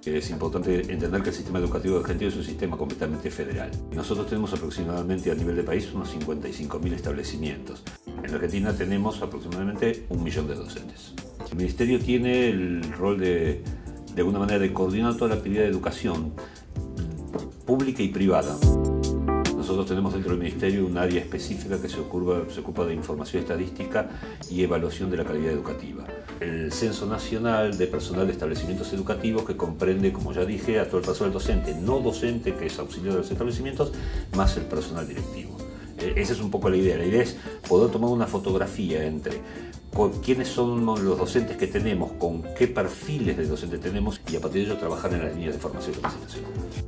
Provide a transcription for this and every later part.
Es importante entender que el sistema educativo argentino es un sistema completamente federal. Nosotros tenemos aproximadamente a nivel de país unos 55.000 establecimientos. En la Argentina tenemos aproximadamente 1 millón de docentes. El Ministerio tiene el rol de alguna manera, de coordinar toda la actividad de educación pública y privada. Nosotros tenemos dentro del Ministerio un área específica que se ocupa de información estadística y evaluación de la calidad educativa. El Censo Nacional de Personal de Establecimientos Educativos, que comprende, como ya dije, a todo el personal docente, no docente, que es auxiliar de los establecimientos, más el personal directivo. Esa es un poco la idea. La idea es poder tomar una fotografía entre quiénes son los docentes que tenemos, con qué perfiles de docentes tenemos, y a partir de ello trabajar en las líneas de formación y capacitación.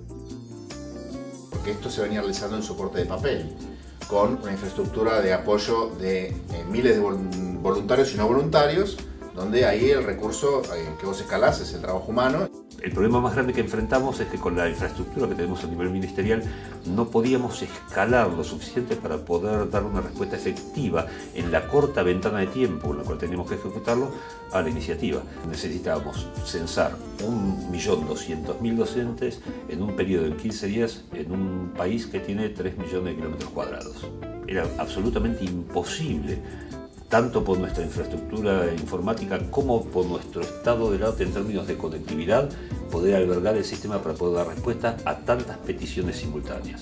Porque esto se venía realizando en soporte de papel, con una infraestructura de apoyo de miles de voluntarios y no voluntarios, donde ahí el recurso que vos escalás es el trabajo humano. El problema más grande que enfrentamos es que con la infraestructura que tenemos a nivel ministerial no podíamos escalar lo suficiente para poder dar una respuesta efectiva en la corta ventana de tiempo en la cual teníamos que ejecutarlo a la iniciativa. Necesitábamos censar 1.200.000 docentes en un periodo de 15 días en un país que tiene 3 millones de kilómetros cuadrados. Era absolutamente imposible, tanto por nuestra infraestructura informática como por nuestro estado del arte en términos de conectividad, poder albergar el sistema para poder dar respuesta a tantas peticiones simultáneas.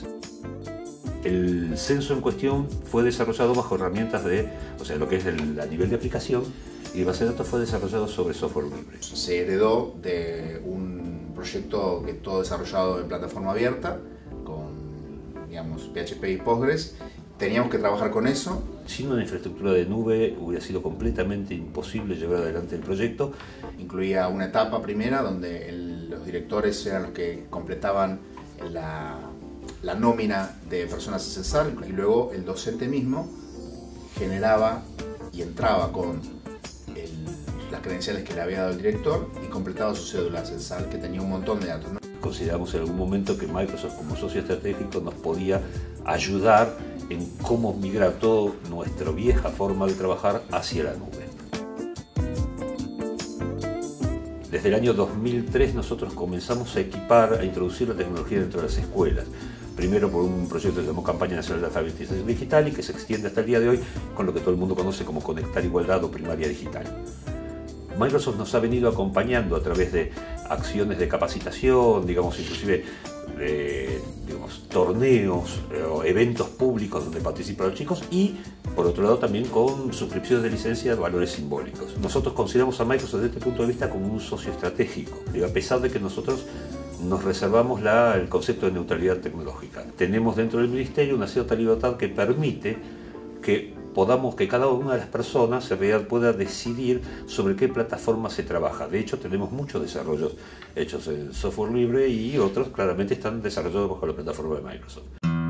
El censo en cuestión fue desarrollado bajo herramientas lo que es a nivel de aplicación, y base de datos fue desarrollado sobre software libre. Se heredó de un proyecto que todo desarrollado en plataforma abierta, con, digamos, PHP y Postgres. Teníamos que trabajar con eso. Sin una infraestructura de nube hubiera sido completamente imposible llevar adelante el proyecto. Incluía una etapa primera donde los directores eran los que completaban la nómina de personas a censar, y luego el docente mismo generaba y entraba con las credenciales que le había dado el director y completaba su cédula censal, que tenía un montón de datos, ¿no? Consideramos en algún momento que Microsoft, como socio estratégico, nos podía ayudar en cómo migrar toda nuestra vieja forma de trabajar hacia la nube. Desde el año 2003 nosotros comenzamos a introducir la tecnología dentro de las escuelas. Primero por un proyecto que se llamó Campaña Nacional de Alfabetización Digital, y que se extiende hasta el día de hoy con lo que todo el mundo conoce como Conectar Igualdad o Primaria Digital. Microsoft nos ha venido acompañando a través de acciones de capacitación, inclusive torneos o eventos públicos donde participan los chicos, y por otro lado también con suscripciones de licencia de valores simbólicos. Nosotros consideramos a Microsoft desde este punto de vista como un socio estratégico, a pesar de que nosotros nos reservamos el concepto de neutralidad tecnológica. Tenemos dentro del Ministerio una cierta libertad que permite que cada una de las personas en realidad pueda decidir sobre qué plataforma se trabaja. De hecho, tenemos muchos desarrollos hechos en software libre, y otros claramente están desarrollados bajo la plataforma de Microsoft.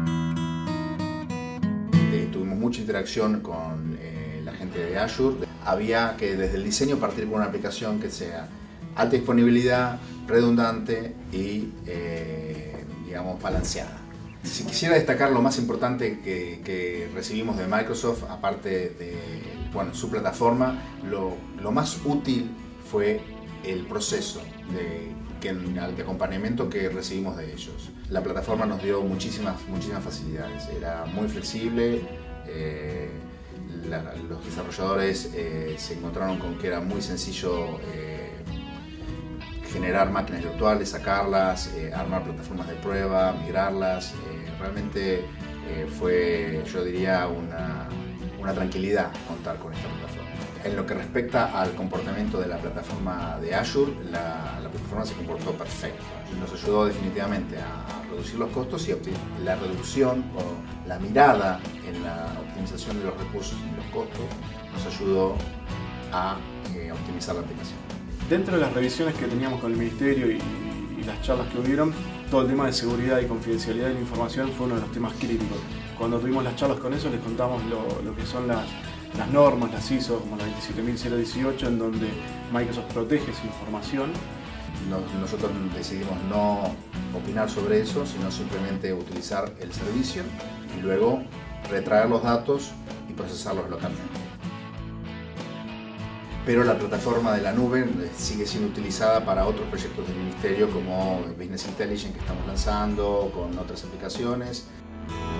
Tuvimos mucha interacción con la gente de Azure. Había que desde el diseño partir con una aplicación que sea alta disponibilidad, redundante y balanceada. Si quisiera destacar lo más importante que recibimos de Microsoft, aparte de su plataforma, lo más útil fue el proceso de acompañamiento que recibimos de ellos. La plataforma nos dio muchísimas facilidades, era muy flexible. Los desarrolladores se encontraron con que era muy sencillo generar máquinas virtuales, sacarlas, armar plataformas de prueba, migrarlas. Realmente fue, yo diría, una tranquilidad contar con esta plataforma. En lo que respecta al comportamiento de la plataforma de Azure, la plataforma se comportó perfecto. Nos ayudó definitivamente a reducir los costos, y la reducción o la mirada en la optimización de los recursos y los costos nos ayudó a optimizar la aplicación. Dentro de las revisiones que teníamos con el Ministerio y las charlas que hubieron, todo el tema de seguridad y confidencialidad de la información fue uno de los temas críticos. Cuando tuvimos las charlas con ellos, les contamos lo que son las normas, las ISO, como la 27018, en donde Microsoft protege su información. Nosotros decidimos no opinar sobre eso, sino simplemente utilizar el servicio y luego retraer los datos y procesarlos localmente. pero la plataforma de la nube sigue siendo utilizada para otros proyectos del Ministerio como Business Intelligence que estamos lanzando, con otras aplicaciones.